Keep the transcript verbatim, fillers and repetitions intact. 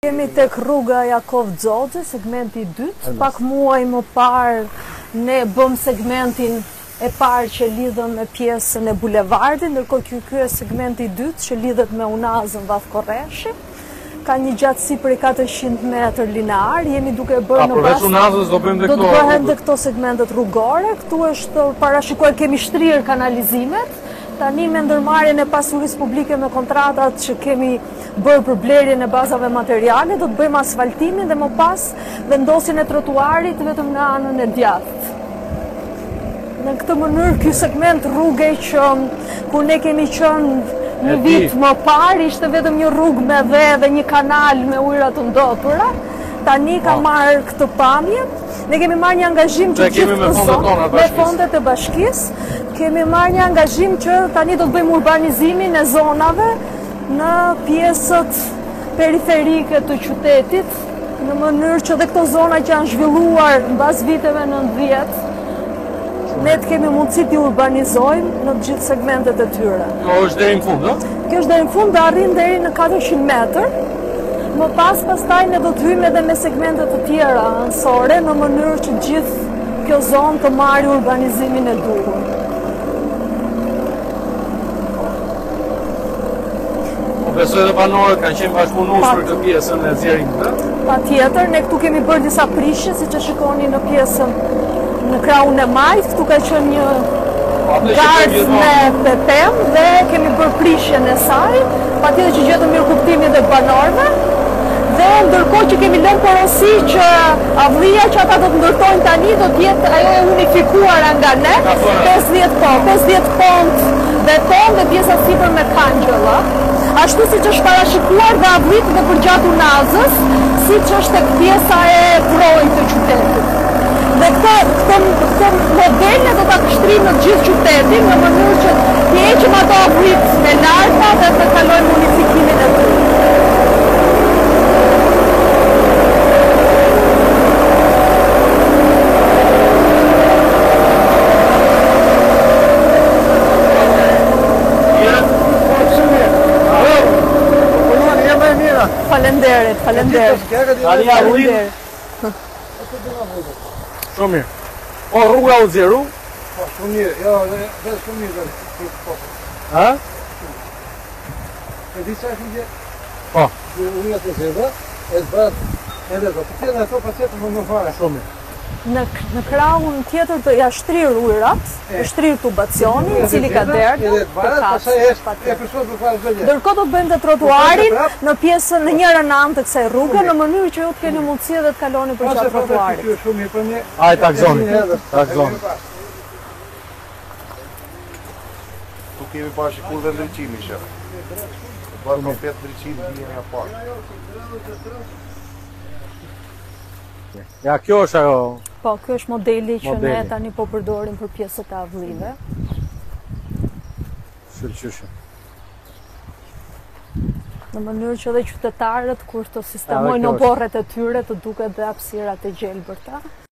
Kemi tek rruga Jakov Xoxhi, segmenti i dytë. Pak muaj më parë ne bëm segmentin e parë që lidhëm me pjesën e bulevardit, ndërkohë ky ky është segmenti i dytë që lidhet me Unazën Vath Korreshi. Ka një gjatësi për katërqind metër linear, jemi duke bërë në pas. Unazës do bëjmë Do të bëhen dhe këto segmentet rrugore. Këtu është parashikuar, kemi shtrirë kanalizimet. Tani me ndërmarrjen e pasurisë publike me kontratat që kemi bërë për blerjen e bazave materiale, do të bëjmë asfaltimin dhe më pas vendosjen e trotuarit vetëm në anën e djathtë. Në këtë mënyrë, ky segment rruge që kur ne kemi qenë një vit më parë, ishte vetëm një rrugë me dhe dhe një kanal me ujëra të ndotura. Tani ka marrë këtë pamje. Ne kemi marrë një angazhim që gjithë këtë zonë, me fondet e bashkisë, kemi marrë një angazhim që tani do të bëjmë urbanizimin e zonave në pjesët periferike të qytetit, në mënyrë që dhe këto zona që janë zhvilluar në bas viteve nëntëdhjetë, ne të kemi mundësi t'i urbanizojmë në gjithë segmentet e tyre. Kjo është deri në fund, ë? Kjo është deri në fund, dhe arrin deri në katërqind metër. Më pas pastaj ne do të hyjmë edhe me segmentet të tjera anësore në mënyrë që gjithë kjo zonë të marrë urbanizimin e duhur. Po besoj dhe banorët kanë qenë bashkëpunues për këtë pjesën e zjerimit. Patjetër, ne këtu kemi bërë disa prishje, siç e shikoni në pjesën në krahun e majt, këtu ka qenë një gardh me pepem dhe kemi bërë prishjen e saj, patjetër që gjetëm mirë kuptimin dhe banorëve. Dhe ndërkohë që kemi lënë porosi që avllia që ata do të ndërtojnë tani do të jetë ajo e unifikuara nga ne, pesëdhjetë po, pesëdhjetë pont beton dhe pjesa sipër me kangjëlla. Ashtu siç është parashikuar dhe avllit dhe përgjatë Unazës, siç është tek pjesa e Projit të qytetit. Dhe këto këto modele do ta kështrijmë në gjithë qytetin në mënyrë që të heqim ato avllit me larta dhe të kalojmë unifikimin e tyre. Falenderit, falenderit. Shumë mirë. Po, rruga u zjeru? Po, shumë mirë. Jo, dhe shumë mirë. Ha? E di që është një Po. Unia të zjedhe, e të bërët edhe të të tjetë ato pacetë më më fare. Shumë mirë. Në, në krahun tjetër të ja shtrirë ujrat, e shtrirë tubacioni, i cili ka derdhë, ndërkohë do të bëjmë të trotuarin në pjesën në njërën anë të kësaj rruge, në mënyrë që ju të keni mundësi edhe të kaloni për qatë trotuarit. Aj, takzoni, takzoni. Tu kemi bashkëpunë dhe ndryqimi, shef. Bërë në petë ndryqimi një nga parë. Ja, kjo është ajo. Po, kjo është modeli që ne tani po përdorim për pjesët e avllive. Shëllqyshë. Në mënyrë që dhe qytetarët kur të sistemojnë oborret e tyre të duket dhe hapësirat e gjelbërta.